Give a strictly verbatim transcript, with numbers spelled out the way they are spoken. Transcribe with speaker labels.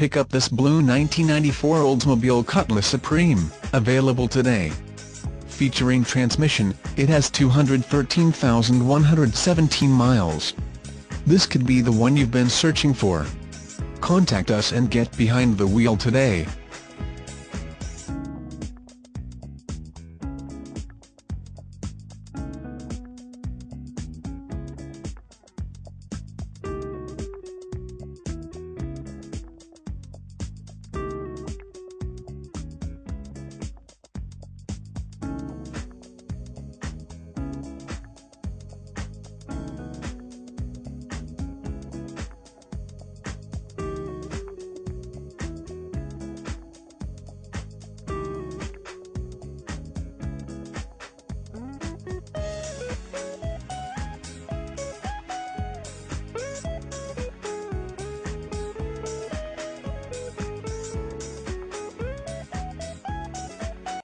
Speaker 1: pick up this blue nineteen ninety-four Oldsmobile Cutlass Supreme, available today. Featuring transmission, it has two hundred thirteen thousand one hundred seventeen miles. This could be the one you've been searching for. Contact us and get behind the wheel today.